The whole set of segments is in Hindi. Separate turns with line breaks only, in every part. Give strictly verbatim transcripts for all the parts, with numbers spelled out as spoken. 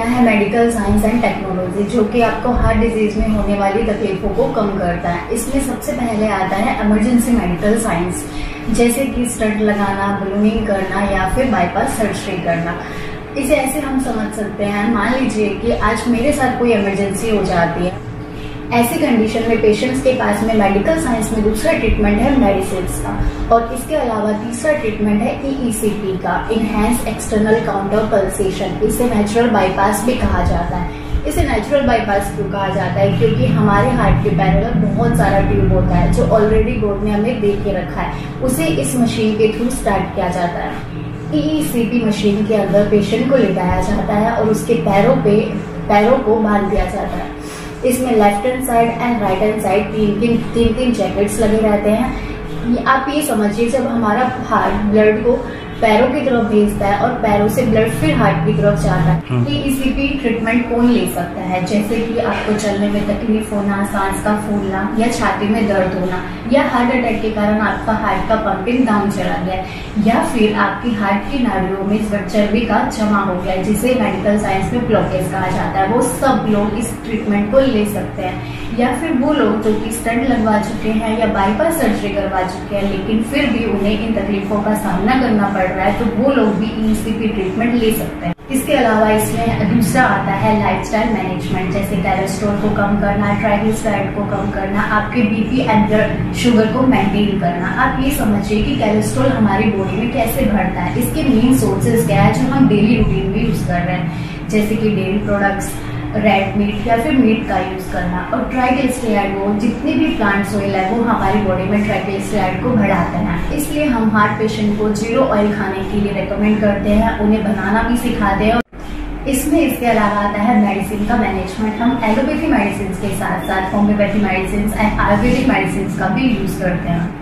आया है मेडिकल साइंस एंड टेक्नोलॉजी, जो कि आपको हार्ट डिजीज में होने वाली तकलीफों को कम करता है। इसमें सबसे पहले आता है इमरजेंसी मेडिकल साइंस, जैसे कि स्टंट लगाना, बलूनिंग करना या फिर बाईपास सर्जरी करना। इसे ऐसे हम समझ सकते हैं, मान लीजिए कि आज मेरे साथ कोई इमरजेंसी हो जाती है। ऐसी कंडीशन में पेशेंट्स के पास में मेडिकल साइंस में दूसरा ट्रीटमेंट है मेडिसिन का, और इसके अलावा तीसरा ट्रीटमेंट है ई ई सी पी का, इनहैंस एक्सटर्नल काउंटर पल्सेशन। इसे नेचुरल बाईपास भी कहा जाता है। इसे नेचुरल बाईपास क्यों कहा जाता है? क्योंकि हमारे हार्ट के पैरेलल बहुत सारा ट्यूब होता है जो ऑलरेडी गॉड ने हमें दे के रखा है, उसे इस मशीन के थ्रू स्टार्ट किया जाता है। E E C P machine के अंदर पेशेंट को लेटाया जाता है और उसके पैरों पे पैरों को बांध दिया जाता है। इसमें left hand side and right hand side तीन तीन तीन तीन जैकेट्स लगे रहते हैं। आप ये समझिए, जब हमारा हार्ट ब्लड को पैरों की तरफ भेजता है और पैरों से ब्लड फिर हार्ट की तरफ जाता है। E E C P treatment कौन ले सकता है? जैसे कि आपको चलने में तकलीफ होना, सांस का फूलना या छाती में दर्द होना, या हार्ट अटैक के कारण आपका हार्ट का पंपिंग डाउन चला गया, या फिर आपकी हार्ट की नाड़ियों में चर्बी का जमा हो गया, जिसे मेडिकल साइंस में ब्लॉकेज कहा जाता है। वो सब लोग इस ट्रीटमेंट को ले सकते हैं। या फिर वो लोग जो कि स्टंट लगवा चुके हैं या बाईपास सर्जरी करवा चुके हैं, लेकिन फिर भी उन्हें इन तकलीफों का सामना करना पड़ रहा है, तो वो लोग भी ई ई सी पी ट्रीटमेंट ले सकते हैं। इसके अलावा इसमें दूसरा आता है लाइफस्टाइल मैनेजमेंट, जैसे कोलेस्ट्रॉल को कम करना, ट्राइग्लिसराइड को कम करना, आपके B P and blood sugar को मेंटेन करना। आप ये समझिए कि कोलेस्ट्रॉल हमारी बॉडी में कैसे बढ़ता है, इसके मेन सोर्सेज क्या है जो हम डेली रूटीन में यूज कर रहे हैं, जैसे कि डेयरी प्रोडक्ट्स, रेड मीट या फिर मीट का यूज करना। और ट्राइग्लिसराइड वो जितने भी प्लांट्स ऑयल है वो हमारी बॉडी में ट्राइग्लिसराइड को बढ़ाते हैं। इसलिए हम हार्ट पेशेंट को जीरो ऑयल खाने के लिए रेकमेंड करते हैं, उन्हें बनाना भी सिखाते हैं। इसमें इसके अलावा आता है मेडिसिन का मैनेजमेंट। हम एलोपैथी मेडिसिन के साथ साथ homeopathy medicine and Ayurvedic medicine का भी यूज करते हैं।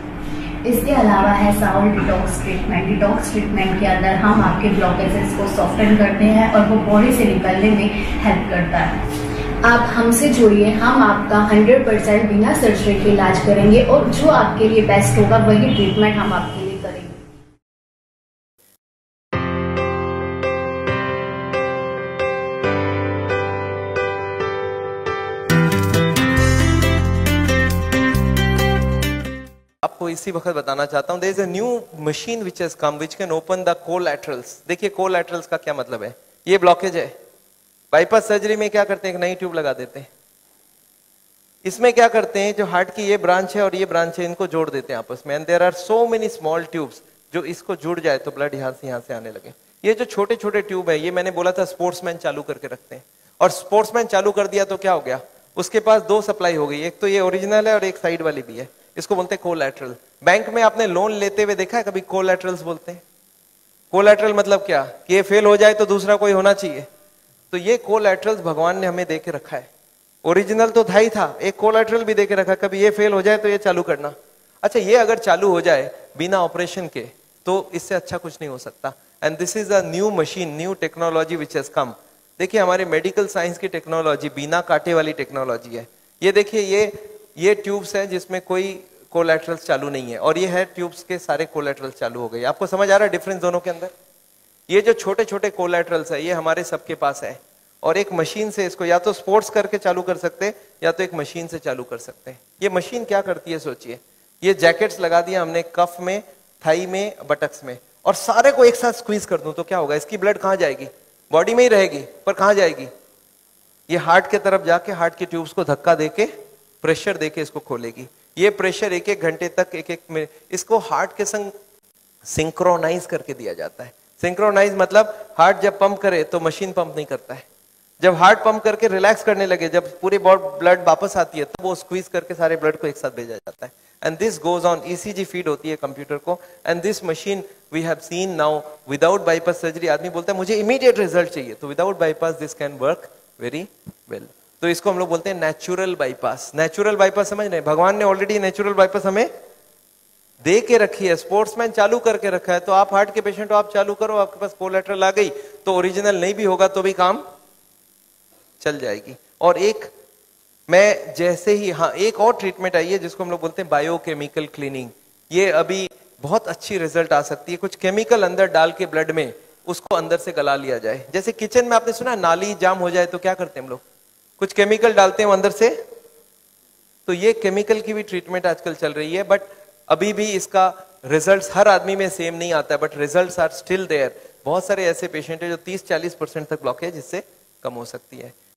इसके अलावा है soul detox treatment. Detox treatment के अंदर हम आपके ब्लॉकेजेस को सॉफ्टन करते हैं और वो बॉडी से निकलने में हेल्प करता है। आप हमसे जुड़िए, हम आपका हंड्रेड परसेंट बिना सर्जरी के इलाज करेंगे और जो आपके लिए बेस्ट होगा वही ट्रीटमेंट हम आपके लिए करेंगे।
आपको इसी वक्त बताना चाहता हूं, there is a new machine which has come which can open the collaterals. देखिए कोलैटरल्स का क्या मतलब है, ये ब्लॉकेज है। बाईपास सर्जरी में क्या करते हैं, एक नई ट्यूब लगा देते हैं। इसमें क्या करते हैं, जो हार्ट की ये ब्रांच है और ये ब्रांच है, इनको जोड़ देते हैं आपस में, and there are so many small tubes, जो इसको जुड़ जाए तो ब्लड यहां से यहां से आने लगे। ये जो छोटे छोटे ट्यूब है, ये मैंने बोला था स्पोर्ट्समैन चालू करके रखते हैं, और स्पोर्ट्समैन चालू कर दिया तो क्या हो गया, उसके पास दो सप्लाई हो गई, एक तो ये ओरिजिनल है और एक साइड वाली भी है। इसको बोलते हैं कोलैटरल। बैंक में आपने लोन लेते हुए देखा है कभी? कोलैटरल्स बोलते हैं। कोलैटरल मतलब क्या, कि ये फेल हो जाए तो दूसरा कोई होना चाहिए। तो ये कोलैटरल्स भगवान ने हमें दे के रखा है। ओरिजिनल तो था ही था, एक कोलैटरल भी दे के रखा, कभी ये फेल हो जाए तो ये चालू करना। अच्छा, ये अगर चालू हो जाए बिना ऑपरेशन के तो इससे अच्छा कुछ नहीं हो सकता। And this is a new machine, new technology which has come. देखिए हमारे मेडिकल साइंस की टेक्नोलॉजी बिना कांटे वाली टेक्नोलॉजी है। ये देखिए, ये ये ट्यूब्स है जिसमें कोई कोलैटरल्स चालू नहीं है, और ये है ट्यूब्स के सारे कोलैटरल्स चालू हो गए। आपको समझ आ रहा है डिफरेंस दोनों के अंदर? ये जो छोटे छोटे कोलैटरल्स है ये हमारे सबके पास है, और एक मशीन से इसको या तो स्पोर्ट्स करके चालू कर सकते हैं या तो एक मशीन से चालू कर सकते हैं। ये मशीन क्या करती है सोचिए, ये जैकेट्स लगा दिया हमने कफ में, थाई में, बटक्स में, और सारे को एक साथ स्क्वीज कर दूं तो क्या होगा, इसकी ब्लड कहां जाएगी, बॉडी में ही रहेगी, पर कहां जाएगी, ये हार्ट के तरफ जाके हार्ट की ट्यूब्स को धक्का देके प्रेशर देके इसको खोलेगी। ये प्रेशर एक एक घंटे तक, एक एक मिनट, इसको हार्ट के संग सिंक्रोनाइज करके दिया जाता है। सिंक्रोनाइज मतलब हार्ट जब पंप करे तो मशीन पंप नहीं करता है, जब हार्ट पंप करके रिलैक्स करने लगे, जब पूरी ब्लड वापस आती है तब वो स्क्वीज करके सारे ब्लड को एक साथ भेजा जाता है। And this goes on, ECG feed होती है कंप्यूटर को, and this machine we have seen now without bypass surgery. आदमी बोलता है मुझे इमीडिएट रिजल्ट चाहिए, तो without bypass this can work very well. तो इसको हम लोग बोलते हैं नेचुरल बाईपास। नेचुरल बाईपास समझ रहे हैं, भगवान ने ऑलरेडी नेचुरल बाईपास हमें दे के रखी है, स्पोर्ट्समैन चालू करके रखा है। तो आप हार्ट के पेशेंट हो, आप चालू करो, आपके पास कोलैटरल आ गई तो ओरिजिनल नहीं भी होगा तो भी काम चल जाएगी। और एक मैं जैसे ही, हाँ एक और ट्रीटमेंट आई है जिसको हम लोग बोलते हैं बायोकेमिकल क्लीनिंग। ये अभी बहुत अच्छी रिजल्ट आ सकती है, कुछ केमिकल अंदर डाल के ब्लड में उसको अंदर से गला लिया जाए। जैसे किचन में आपने सुना नाली जाम हो जाए तो क्या करते हैं हम लोग, कुछ केमिकल डालते हैं अंदर से, तो ये केमिकल की भी ट्रीटमेंट आजकल चल रही है, बट अभी भी इसका रिजल्ट्स हर आदमी में सेम नहीं आता है, but results are still there. बहुत सारे ऐसे पेशेंट है जो तीस चालीस परसेंट तक ब्लॉकेज इससे कम हो सकती है।